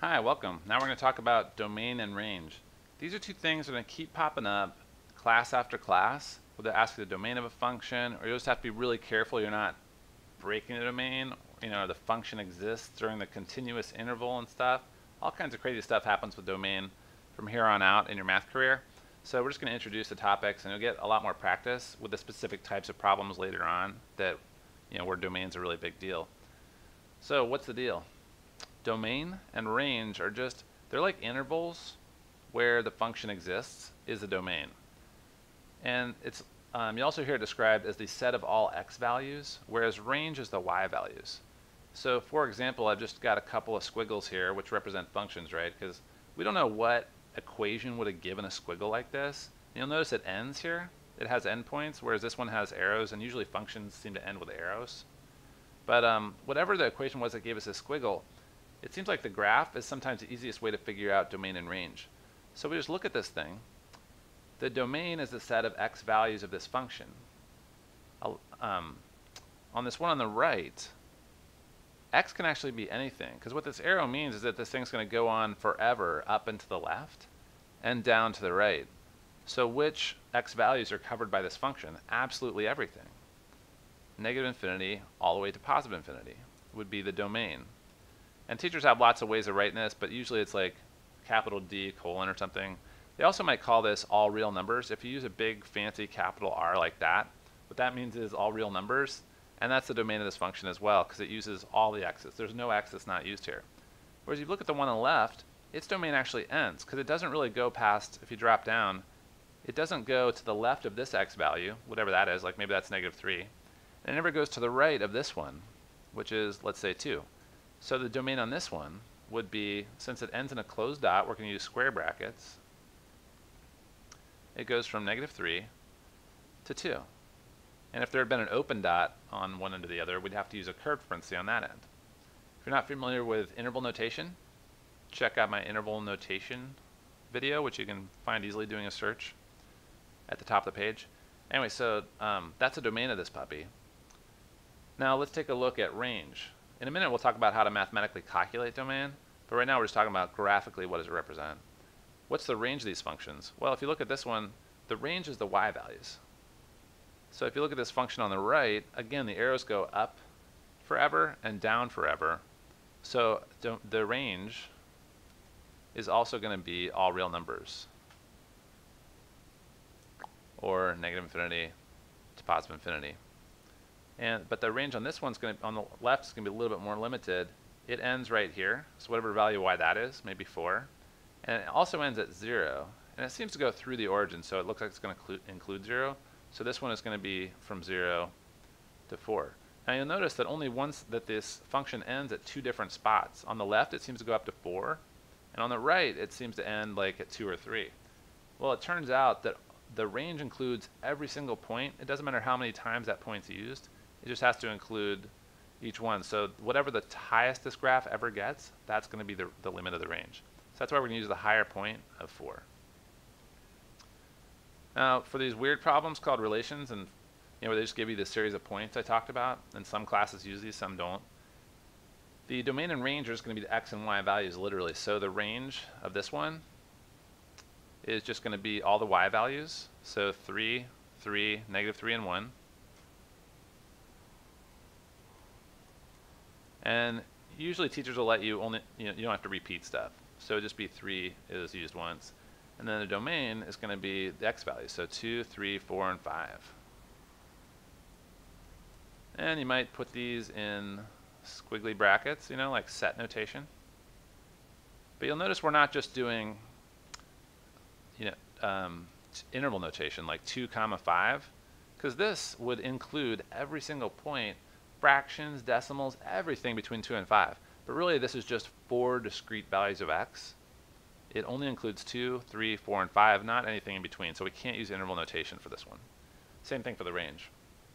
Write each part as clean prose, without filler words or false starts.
Hi, welcome. Now we're going to talk about domain and range. These are two things that are going to keep popping up class after class, whether they ask you the domain of a function, or you just have to be really careful you're not breaking the domain, the function exists during the continuous interval and stuff. All kinds of crazy stuff happens with domain from here on out in your math career. So we're just going to introduce the topics, and you'll get a lot more practice with the specific types of problems later on that, where domain's a really big deal. So what's the deal? Domain and range are they're like intervals where the function exists is a domain. And it's you also hear it described as the set of all x values, whereas range is the y values. So for example, I've just got a couple of squiggles here which represent functions, right? Because we don't know what equation would have given a squiggle like this. You'll notice it ends here. It has endpoints, whereas this one has arrows, and usually functions seem to end with arrows. But whatever the equation was that gave us this squiggle, it seems like the graph is sometimes the easiest way to figure out domain and range. So we just look at this thing. The domain is the set of x values of this function. On this one on the right, x can actually be anything, because what this arrow means is that this thing's going to go on forever up and to the left and down to the right. So which x values are covered by this function? Absolutely everything. Negative infinity all the way to positive infinity would be the domain. And teachers have lots of ways of writing this, but usually it's like capital D colon or something. They also might call this all real numbers. If you use a big fancy capital R like that, what that means is all real numbers, and that's the domain of this function as well, because it uses all the x's. There's no x that's not used here. Whereas if you look at the one on the left, its domain actually ends, because it doesn't really go past, if you drop down, it doesn't go to the left of this x value, whatever that is, like maybe that's -3, and it never goes to the right of this one, which is, let's say, 2. So the domain on this one would be, since it ends in a closed dot, we're going to use square brackets. It goes from -3 to 2. And if there had been an open dot on one end or the other, we'd have to use a curved parenthesis on that end. If you're not familiar with interval notation, check out my interval notation video, which you can find easily doing a search at the top of the page. Anyway, so that's the domain of this puppy. Now let's take a look at range. In a minute, we'll talk about how to mathematically calculate domain, but right now we're just talking about graphically what does it represent. What's the range of these functions? Well, if you look at this one, the range is the y values. So if you look at this function on the right, again, the arrows go up forever and down forever. So the range is also going to be all real numbers, or negative infinity to positive infinity. But the range on this one's going to, on the left, is going to be a little bit more limited. It ends right here, so whatever value y that is, maybe 4. And it also ends at 0. And it seems to go through the origin, so it looks like it's going to include 0. So this one is going to be from 0 to 4. Now you'll notice that only once that this function ends at 2 different spots. On the left, it seems to go up to 4. And on the right, it seems to end like at 2 or 3. Well, it turns out that the range includes every single point. It doesn't matter how many times that point's used. It just has to include each one. So whatever the highest this graph ever gets, that's going to be the limit of the range. So that's why we're going to use the higher point of 4. Now, for these weird problems called relations, and where they just give you this series of points I talked about, and some classes use these, some don't, the domain and range are just going to be the x and y values literally. So the range of this one is just going to be all the y values. So 3, 3, -3, and 1. And usually teachers will let you only, you don't have to repeat stuff. So just be 3 is used once. And then the domain is going to be the x values. So 2, 3, 4, and 5. And you might put these in squiggly brackets, like set notation. But you'll notice we're not just doing, interval notation like 2, 5, because this would include every single point, fractions, decimals, everything between 2 and 5. But really, this is just 4 discrete values of x. It only includes 2, 3, 4, and 5, not anything in between. So we can't use interval notation for this one. Same thing for the range.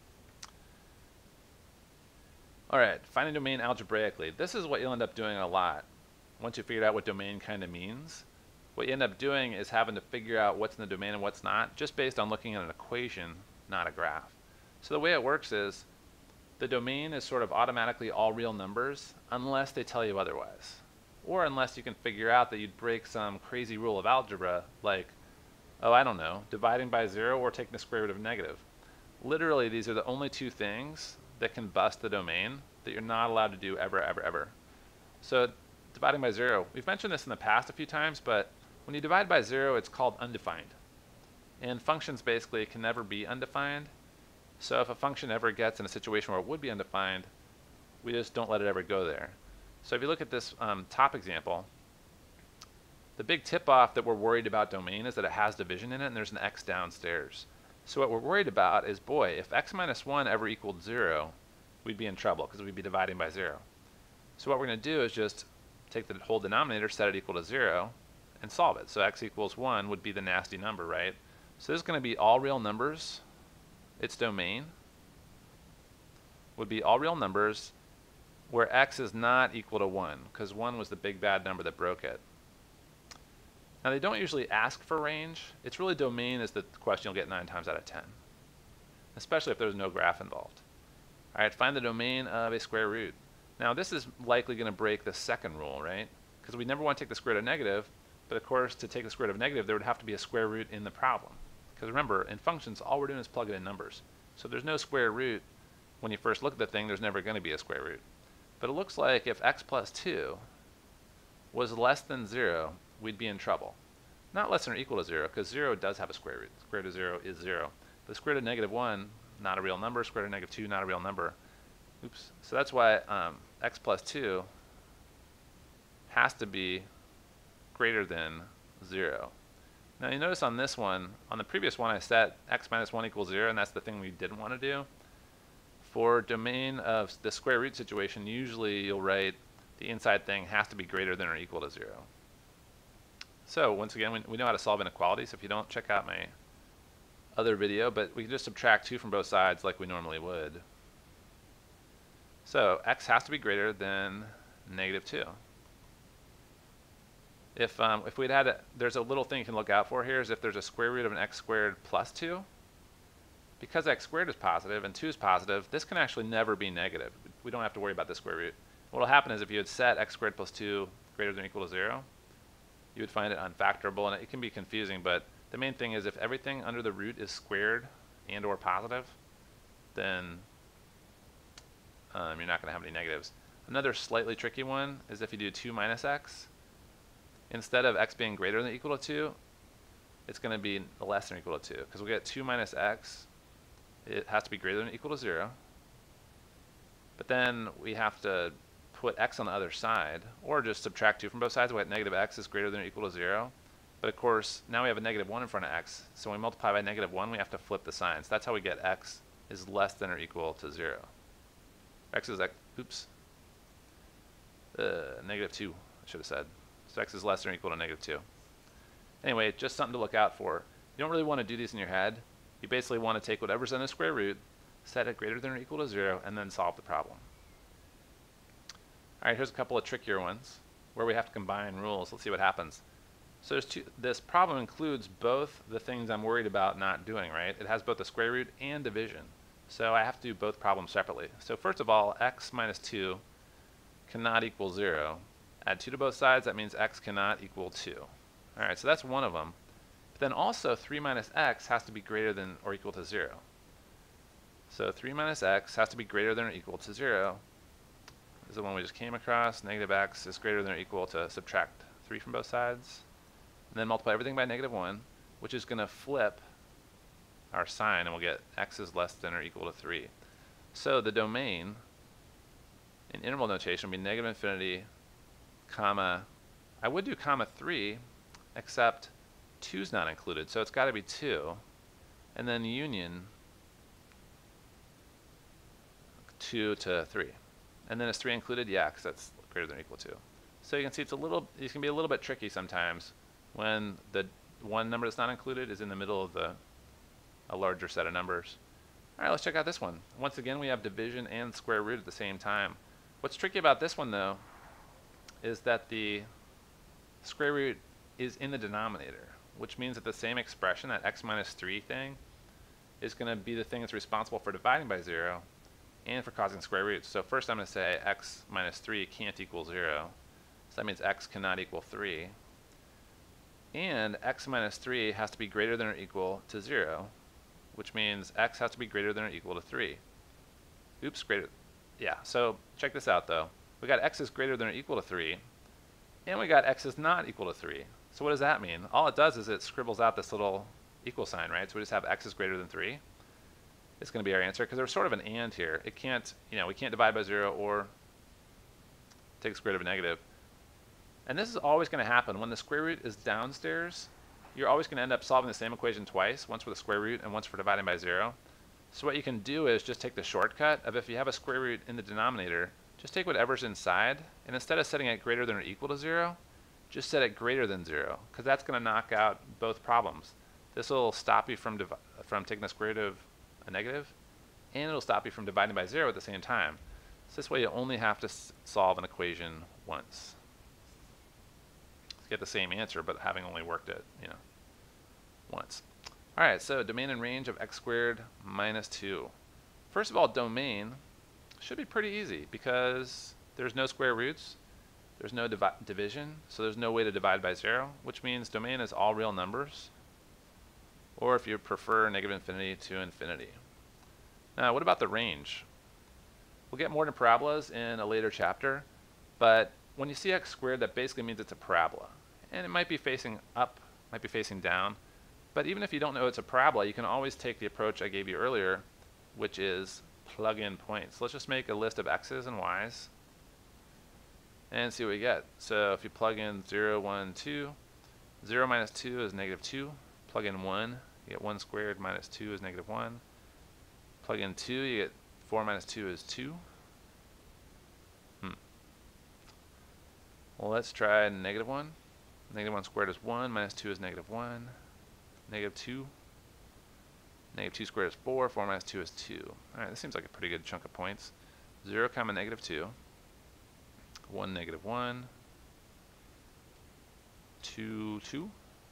All right, finding domain algebraically. This is what you'll end up doing a lot. Once you figured out what domain kind of means, what you end up doing is having to figure out what's in the domain and what's not, just based on looking at an equation, not a graph. So the way it works is, the domain is sort of automatically all real numbers unless they tell you otherwise. or unless you can figure out that you'd break some crazy rule of algebra, like, oh, I don't know, dividing by 0 or taking the square root of negative. Literally, these are the only two things that can bust the domain that you're not allowed to do ever, ever, ever. So dividing by 0, we've mentioned this in the past a few times, but when you divide by 0, it's called undefined. And functions basically can never be undefined. So if a function ever gets in a situation where it would be undefined, we just don't let it ever go there. So if you look at this top example, the big tip-off that we're worried about domain is that it has division in it and there's an x downstairs. So what we're worried about is, boy, if x minus 1 ever equaled 0, we'd be in trouble because we'd be dividing by 0. So what we're going to do is just take the whole denominator, set it equal to 0, and solve it. So x equals 1 would be the nasty number, right? So this is going to be all real numbers. Its domain would be all real numbers where x is not equal to 1, because 1 was the big bad number that broke it. Now they don't usually ask for range. It's really domain is the question you'll get 9 times out of 10, especially if there's no graph involved. All right, find the domain of a square root. Now this is likely going to break the second rule, right? Because we never want to take the square root of negative, but of course to take the square root of negative there would have to be a square root in the problem. Because remember, in functions all we're doing is plugging in numbers. So there's no square root. When you first look at the thing, there's never going to be a square root. But it looks like if x plus 2 was less than 0, we'd be in trouble. Not less than or equal to 0, because 0 does have a square root. The square root of 0 is 0. The square root of negative 1, not a real number. Square root of negative 2, not a real number. Oops. So that's why x plus 2 has to be greater than 0. Now you notice on this one, on the previous one I set x minus 1 equals 0, and that's the thing we didn't want to do. For domain of the square root situation, usually you'll write the inside thing has to be greater than or equal to 0. So once again, we know how to solve inequalities. If you don't, check out my other video, but we can just subtract 2 from both sides like we normally would. So x has to be greater than negative 2. If we'd had there's a little thing you can look out for here is if there's a square root of an x squared plus 2. Because x squared is positive and 2 is positive, this can actually never be negative. We don't have to worry about the square root. What will happen is if you had set x squared plus 2 greater than or equal to 0, you would find it unfactorable, and it can be confusing, but the main thing is if everything under the root is squared and or positive, then you're not going to have any negatives. Another slightly tricky one is if you do 2 minus x. Instead of x being greater than or equal to 2, it's going to be less than or equal to 2, because we'll get 2 minus x. It has to be greater than or equal to 0. But then we have to put x on the other side, or just subtract 2 from both sides. We'll get negative x is greater than or equal to 0. But of course, now we have a negative 1 in front of x, so when we multiply by negative 1, we have to flip the signs. That's how we get x is less than or equal to 0. X is, negative 2, I should have said. So x is less than or equal to negative 2. Anyway, just something to look out for. You don't really want to do these in your head. You basically want to take whatever's in the square root, set it greater than or equal to 0, and then solve the problem. All right, here's a couple of trickier ones where we have to combine rules. Let's see what happens. So this problem includes both the things I'm worried about not doing, right? It has both the square root and division. So I have to do both problems separately. So first of all, x minus 2 cannot equal 0. Add 2 to both sides, that means x cannot equal 2. All right, so that's one of them. But then also 3 minus x has to be greater than or equal to 0. So 3 minus x has to be greater than or equal to 0. This is the one we just came across. Negative x is greater than or equal to subtract 3 from both sides. And then multiply everything by negative 1, which is going to flip our sign, and we'll get x is less than or equal to 3. So the domain in interval notation would be negative infinity, comma, I would do comma 3, except 2 is not included, so it's got to be 2. And then union 2 to 3. And then is 3 included? Yeah, because that's greater than or equal to. So you can see it can be a little bit tricky sometimes when the one number that's not included is in the middle of a larger set of numbers. All right, let's check out this one. Once again, we have division and square root at the same time. What's tricky about this one, though, is that the square root is in the denominator, which means that the same expression, that x minus 3 thing, is going to be the thing that's responsible for dividing by 0 and for causing square roots. So first I'm going to say x minus 3 can't equal 0. So that means x cannot equal 3. And x minus 3 has to be greater than or equal to 0, which means x has to be greater than or equal to 3. Oops, greater. Yeah, so check this out though. We got x is greater than or equal to 3, and we got x is not equal to 3. So what does that mean? All it does is it scribbles out this little equal sign, right? So we just have x is greater than 3. It's going to be our answer, because there's sort of an and here. It can't, we can't divide by 0 or take the square root of a negative. And this is always going to happen. When the square root is downstairs, you're always going to end up solving the same equation twice, once for the square root and once for dividing by 0. So what you can do is just take the shortcut of, if you have a square root in the denominator, just take whatever's inside, and instead of setting it greater than or equal to 0, just set it greater than 0, because that's going to knock out both problems. This will stop you from taking the square root of a negative, and it'll stop you from dividing by 0 at the same time. So this way you only have to solve an equation once. Get the same answer, but having only worked it, once. All right, so domain and range of x squared minus 2. First of all, domain should be pretty easy, because there's no square roots, there's no division, so there's no way to divide by 0, which means domain is all real numbers, or if you prefer, negative infinity to infinity. Now, what about the range? We'll get more into parabolas in a later chapter, but when you see x squared, that basically means it's a parabola. And it might be facing up, might be facing down. But even if you don't know it's a parabola, you can always take the approach I gave you earlier, which is plug in points. Let's just make a list of x's and y's and see what we get. So if you plug in 0, 1, 2, 0 minus 2 is negative 2. Plug in 1, you get 1 squared minus 2 is negative 1. Plug in 2, you get 4 minus 2 is 2. Well, let's try negative 1. Negative 1 squared is 1, minus 2 is negative 1. Negative 2. Negative 2 squared is 4, 4 minus 2 is 2. Alright, this seems like a pretty good chunk of points. 0, comma, negative 2. 1, negative 1. 2, 2.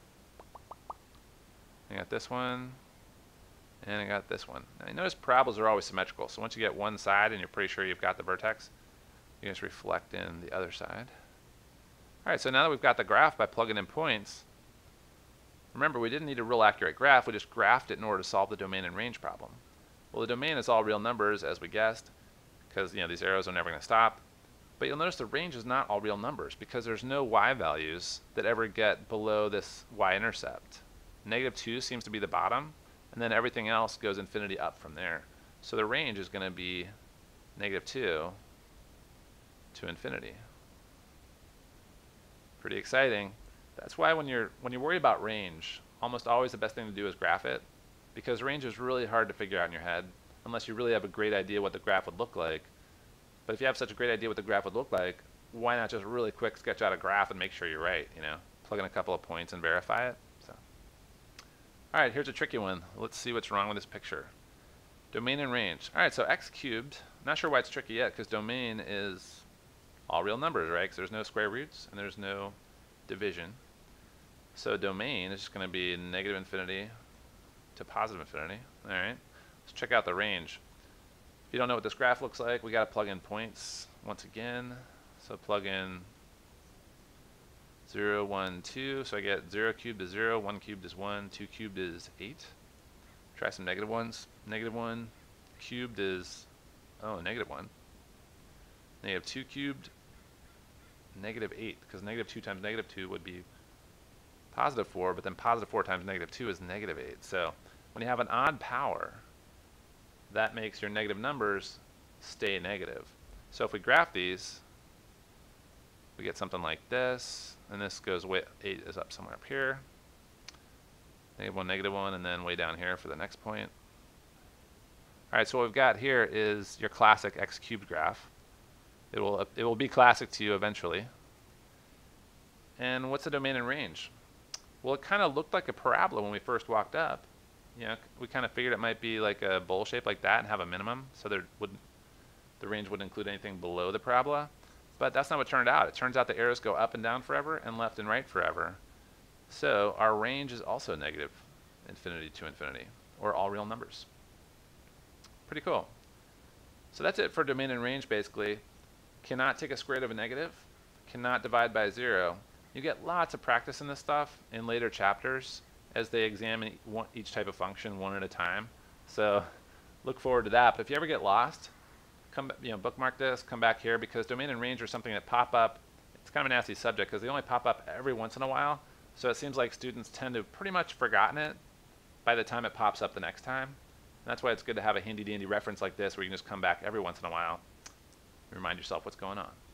I got this one. And I got this one. Now, you notice parabolas are always symmetrical, so once you get one side and you're pretty sure you've got the vertex, you just reflect in the other side. Alright, so now that we've got the graph by plugging in points, remember we didn't need a real accurate graph, we just graphed it in order to solve the domain and range problem. Well, the domain is all real numbers, as we guessed, because these arrows are never going to stop. But you'll notice the range is not all real numbers, because there's no y values that ever get below this y-intercept. Negative 2 seems to be the bottom, and then everything else goes infinity up from there. So the range is going to be negative 2 to infinity. Pretty exciting. That's why when you're worried about range, almost always the best thing to do is graph it, because range is really hard to figure out in your head unless you really have a great idea what the graph would look like. But if you have such a great idea what the graph would look like, why not just really quick sketch out a graph and make sure you're right, plug in a couple of points and verify it. So, all right, here's a tricky one. Let's see what's wrong with this picture. Domain and range. All right, so x cubed, not sure why it's tricky yet, because domain is all real numbers, right? Because there's no square roots and there's no division. So domain is just going to be negative infinity to positive infinity. All right, let's check out the range. If you don't know what this graph looks like, we got to plug in points once again. So plug in 0, 1, 2. So I get 0 cubed is 0, 1 cubed is 1, 2 cubed is 8. Try some negative ones. Negative 1 cubed is, negative 1. Negative 2 cubed, negative 8, because negative 2 times negative 2 would be positive 4, but then positive 4 times negative 2 is negative 8. So when you have an odd power, that makes your negative numbers stay negative. So if we graph these, we get something like this, and this goes way, 8 is up somewhere up here. Negative 1, and then way down here for the next point. All right, so what we've got here is your classic x cubed graph. It will be classic to you eventually. And what's the domain and range? Well, it kind of looked like a parabola when we first walked up. We kind of figured it might be like a bowl shape like that and have a minimum, so the range wouldn't include anything below the parabola. But that's not what turned out. It turns out the arrows go up and down forever and left and right forever. So our range is also negative infinity to infinity, or all real numbers. Pretty cool. So that's it for domain and range, basically. Cannot take a square root of a negative. cannot divide by 0. You get lots of practice in this stuff in later chapters as they examine each type of function one at a time. So look forward to that. But if you ever get lost, come, bookmark this, come back here, because domain and range are something that pop up. It's kind of a nasty subject because they only pop up every once in a while. So it seems like students tend to have pretty much forgotten it by the time it pops up the next time. And that's why it's good to have a handy dandy reference like this where you can just come back every once in a while and remind yourself what's going on.